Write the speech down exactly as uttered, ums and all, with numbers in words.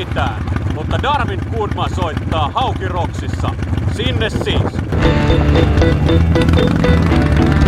mitään, mutta Darwin Goodman soittaa Hauki Rocksissa. Sinne siis!